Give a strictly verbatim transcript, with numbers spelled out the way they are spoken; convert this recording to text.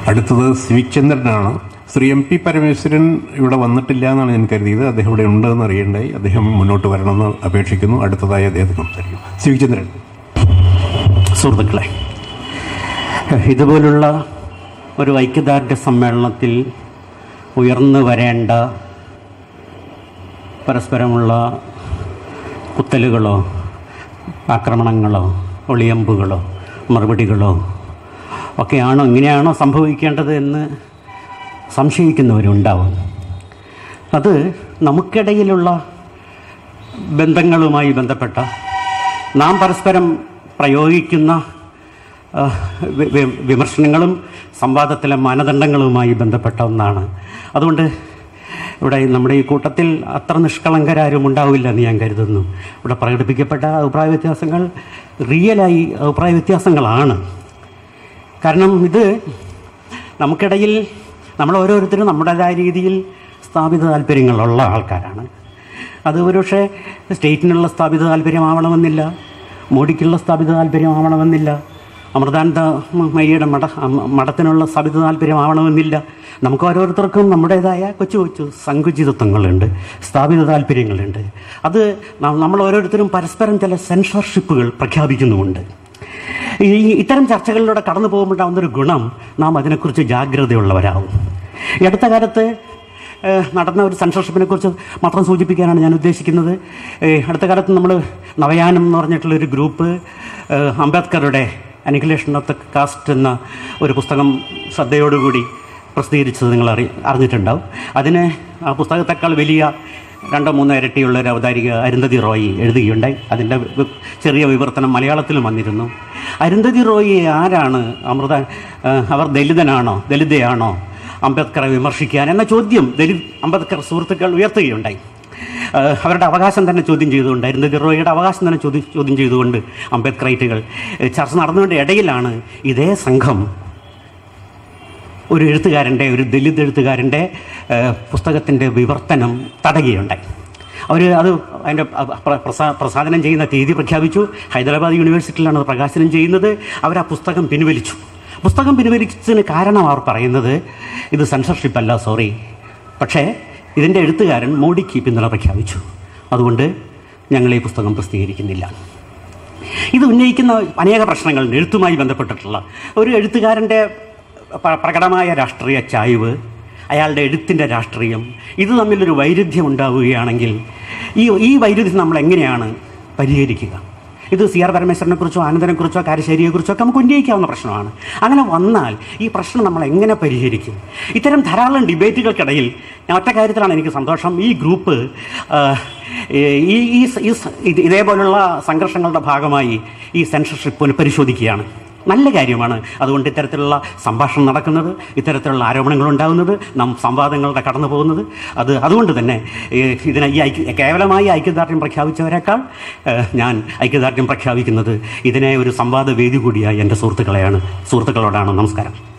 അടുത്തത് സിവിക് ചന്ദ്രനാണ്. Shri M P Parameswaran ഇവിടെ വന്നിട്ടില്ല എന്നാണ് ഞാൻ കരുതിയത്. അദ്ദേഹം ഇവിടെ ഉണ്ടെന്ന് അറിയണ്ടായി. അദ്ദേഹം മുന്നോട്ട് വരണമെന്ന് അപേക്ഷിക്കുന്നു. അടുത്തതായി അദ്ദേഹം സംസാരിക്കും. സിവിക് ചന്ദ്രൻ. സുഹൃത്തുക്കളെ, ഇതുപോലുള്ള ഒരു ഐക്യദാർഢ്യ സമ്മേളനത്തിൽ ഉയർന്നു വരേണ്ട പരസ്പരമുള്ള കുത്തലുകളോ ആക്രമണങ്ങളോ ഒളിയമ്പുകളോ മറുപടികളോ ഒക്കെയാണോ ഇങ്ങനെയാണോ സംഭവിക്കേണ്ടത് എന്ന് സംശയിക്കുന്നവരുണ്ടാവും. അത് നമുക്കിടയിലുള്ള ബന്ധങ്ങളുമായി ബന്ധപ്പെട്ട നാം പരസ്പരം പ്രയോഗിക്കുന്ന വിമർശനങ്ങളും സംവാദത്തിലെ മാനദണ്ഡങ്ങളുമായി ബന്ധപ്പെട്ട ഒന്നാണ്. അതുകൊണ്ട് ഇവിടെ നമ്മുടെ ഈ കൂട്ടത്തിൽ അത്ര നിഷ്കളങ്കരാരും ഉണ്ടാവില്ല എന്ന് ഞാൻ കരുതുന്നു. ഇവിടെ പ്രകടിപ്പിക്കപ്പെട്ട അഭിപ്രായ വ്യത്യാസങ്ങൾ റിയലായി അഭിപ്രായ വ്യത്യാസങ്ങളാണ്. കാരണം ഇത് നമുക്കിടയിൽ നമ്മൾ ഓരോരുത്തരും നമ്മുടേതായ രീതിയിൽ സ്ഥാപിത താല്പര്യങ്ങളുള്ള ആൾക്കാരാണ്. അത് ഒരുപക്ഷെ സ്റ്റേറ്റിനുള്ള സ്ഥാപിത താല്പര്യമാവണമെന്നില്ല, മോഡിക്കുള്ള സ്ഥാപിത താല്പര്യമാവണമെന്നില്ല, അമൃതാനന്ദമയിയുടെ മഠ മഠത്തിനുള്ള സ്ഥാപിത താല്പര്യമാവണമെന്നില്ല. നമുക്ക് ഓരോരുത്തർക്കും നമ്മുടേതായ കൊച്ചു കൊച്ചു സങ്കുചിതത്വങ്ങളുണ്ട്, സ്ഥാപിത താല്പര്യങ്ങളുണ്ട്. അത് നമ്മൾ ഓരോരുത്തരും പരസ്പരം ചില സെൻസർഷിപ്പുകൾ പ്രഖ്യാപിക്കുന്നുമുണ്ട്. ഈ ഇത്തരം ചർച്ചകളിലൂടെ കടന്നു പോകുമ്പോഴാവുന്നൊരു ഗുണം നാം അതിനെക്കുറിച്ച് ജാഗ്രതയുള്ളവരാകും. ഈ അടുത്ത കാലത്ത് നടന്ന ഒരു സെൻസർഷിപ്പിനെ കുറിച്ച് മാത്രം സൂചിപ്പിക്കാനാണ് ഞാൻ ഉദ്ദേശിക്കുന്നത്. അടുത്ത കാലത്ത് നമ്മൾ നവയാനം എന്ന് പറഞ്ഞിട്ടുള്ളൊരു ഗ്രൂപ്പ് അംബേദ്കറുടെ അനിഹിലേഷൻ ഓഫ് ദ കാസ്റ്റ് എന്ന ഒരു പുസ്തകം ശ്രദ്ധയോടുകൂടി പ്രസിദ്ധീകരിച്ചത് നിങ്ങൾ അറി അറിഞ്ഞിട്ടുണ്ടാവും. അതിന് ആ പുസ്തകത്തെക്കാൾ വലിയ രണ്ടോ മൂന്നോ ഇരട്ടിയുള്ള ഒരു അവതാരിക അരുന്ധതി റോയി എഴുതുകയുണ്ടായി. അതിൻ്റെ ചെറിയ വിവർത്തനം മലയാളത്തിലും വന്നിരുന്നു. അരുന്ധതി റോയി ആരാണ്? അമൃത അവർ ദലിതനാണോ ദലിതയാണോ അംബേദ്കറെ വിമർശിക്കാൻ എന്ന ചോദ്യം ദലിത് അംബേദ്കർ സുഹൃത്തുക്കൾ ഉയർത്തുകയുണ്ടായി. അവരുടെ അവകാശം തന്നെ ചോദ്യം ചെയ്തുകൊണ്ട്, അരുന്ധതി റോയിയുടെ അവകാശം തന്നെ ചോദ്യം ചോദ്യം ചെയ്തുകൊണ്ട് അംബേദ്കറൈറ്റുകൾ ചർച്ച നടന്നതിൻ്റെ ഇടയിലാണ് ഇതേ സംഘം ഒരു എഴുത്തുകാരൻ്റെ ഒരു ദലിത് എഴുത്തുകാരൻ്റെ പുസ്തകത്തിൻ്റെ വിവർത്തനം തടയുകയുണ്ടായി. അവർ അത് അതിൻ്റെ പ്രസാ പ്രസാദനം ചെയ്യുന്ന തീയതി പ്രഖ്യാപിച്ചു. ഹൈദരാബാദ് യൂണിവേഴ്സിറ്റിയിലാണ് അത് പ്രകാശനം ചെയ്യുന്നത്. അവർ ആ പുസ്തകം പിൻവലിച്ചു. പുസ്തകം പിൻവലിച്ചതിന് കാരണം അവർ പറയുന്നത് ഇത് സെൻസർഷിപ്പ് അല്ല, സോറി, പക്ഷേ ഇതിൻ്റെ എഴുത്തുകാരൻ മോഡിക്ക് പിന്തുണ പ്രഖ്യാപിച്ചു, അതുകൊണ്ട് ഞങ്ങൾ ഈ പുസ്തകം പ്രസിദ്ധീകരിക്കുന്നില്ല. ഇത് ഉന്നയിക്കുന്ന അനേക പ്രശ്നങ്ങളുണ്ട് എഴുത്തുമായി ബന്ധപ്പെട്ടിട്ടുള്ള. ഒരു എഴുത്തുകാരൻ്റെ പ്രകടമായ രാഷ്ട്രീയ ചായ്വ്, അയാളുടെ എഴുത്തിൻ്റെ രാഷ്ട്രീയം, ഇത് തമ്മിലൊരു വൈരുദ്ധ്യം ഉണ്ടാവുകയാണെങ്കിൽ ഈ ഈ വൈരുദ്ധ്യം നമ്മൾ എങ്ങനെയാണ് പരിഹരിക്കുക? ഇത് സി ആർ പരമേശ്വരനെക്കുറിച്ചോ ആനന്ദനെക്കുറിച്ചോ കാരശ്ശേരിയെക്കുറിച്ചോ ഒക്കെ നമുക്ക് ഉന്നയിക്കാവുന്ന പ്രശ്നമാണ്. അങ്ങനെ വന്നാൽ ഈ പ്രശ്നം നമ്മൾ എങ്ങനെ പരിഹരിക്കും? ഇത്തരം ധാരാളം ഡിബേറ്റുകൾക്കിടയിൽ ഒറ്റ കാര്യത്തിലാണ് എനിക്ക് സന്തോഷം. ഈ ഗ്രൂപ്പ് ഈ ഈ ഇതേപോലുള്ള സംഘർഷങ്ങളുടെ ഭാഗമായി ഈ സെൻസർഷിപ്പ് പുനഃപരിശോധിക്കുകയാണ്. നല്ല കാര്യമാണ്. അതുകൊണ്ട് ഇത്തരത്തിലുള്ള സംഭാഷണം നടക്കുന്നത്, ഇത്തരത്തിലുള്ള ആരോപണങ്ങൾ ഉണ്ടാകുന്നത്, നാം സംവാദങ്ങളുടെ കടന്നു പോകുന്നത്, അത് അതുകൊണ്ട് തന്നെ ഇതിനെ ഈ ഐക്യ കേവലമായി ഐക്യദാർഢ്യം പ്രഖ്യാപിച്ചവരെക്കാൾ ഞാൻ ഐക്യദാർഢ്യം പ്രഖ്യാപിക്കുന്നത് ഇതിനെ ഒരു സംവാദ വേദി കൂടിയായി എൻ്റെ സുഹൃത്തുക്കളെയാണ് സുഹൃത്തുക്കളോടാണ്. നമസ്കാരം.